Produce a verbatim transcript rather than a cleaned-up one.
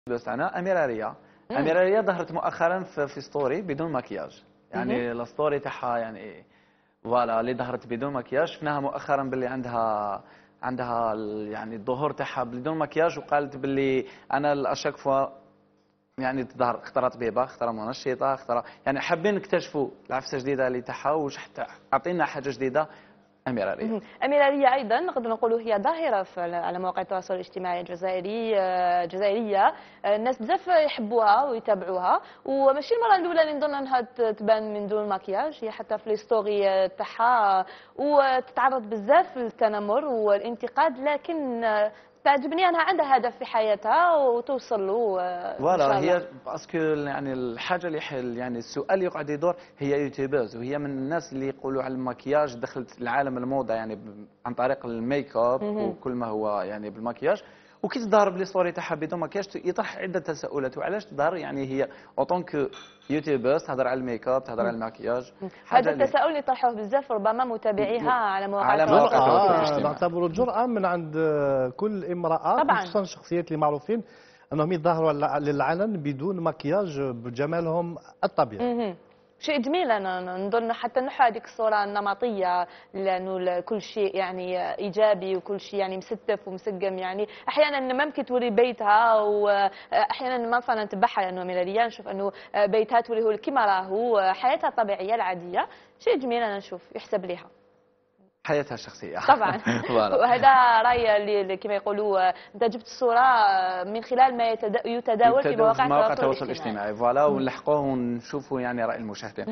بس انا اميره ريا اميره ريا ظهرت مؤخرا في, في ستوري بدون مكياج، يعني الستوري تاعها يعني فوالا اللي ظهرت بدون مكياج. شفناها مؤخرا باللي عندها عندها يعني الظهور تاعها بدون مكياج، وقالت باللي انا الاشك فوا يعني تظهر اختار طبيبه، اختار منشطه، اختار يعني حابين نكتشفوا العفسه جديده اللي تاعها، وش حتى اعطينا حاجه جديده. أميرة ريا أميرة ريا أيضا نقدر نقولوا هي ظاهرة على مواقع التواصل الاجتماعي الجزائري جزائرية، الناس بزاف يحبوها ويتابعوها، وماشي المرة الأولى اللي نظن أنها تبان من دون مكياج، هي حتى في الستوري تاعها وتتعرض بزاف للتنمر والانتقاد، لكن تعجبني انها عندها هدف في حياتها وتوصل له ان شاء الله. هي باسكو يعني الحاجه اللي حل يعني السؤال اللي يقعد يدور، هي يوتيوبرز وهي من الناس اللي يقولوا على المكياج دخلت لعالم الموضه يعني عن طريق الميك اب وكل ما هو يعني بالمكياج. وكي تظهر بلي ستوري تاعها بدون مكياج يطرح عده تساؤلات، وعلاش تظهر يعني هي اوطونك يوتيوبرز تهضر على الميك اب تهضر على المكياج. هذا التساؤل اللي طرحوه بزاف ربما متابعيها على مواقع التواصل الاجتماعي. نعتبر الجرأة من عند كل امرأة، طبعا خصوصا الشخصيات اللي معروفين انهم يظهروا للعلن بدون مكياج بجمالهم الطبيعي. شيء جميل. انا نظن حتى نحو هذيك الصوره النمطيه، لانه كل شيء يعني ايجابي وكل شيء يعني مستف ومسقم. يعني احيانا ممكن توري بيتها، واحيانا مثلا نتبعها لانه من الريال نشوف انه بيتها توريه كما راهو، حياتها الطبيعيه العاديه. شيء جميل انا نشوف يحسب لها حياتها الشخصيه طبعا. وهذا راي اللي كما يقولوا انت جبت الصوره من خلال ما يتداول في مواقع التواصل الاجتماعي. فوالا ونلحقوه ونشوفوا يعني راي المشاهدين.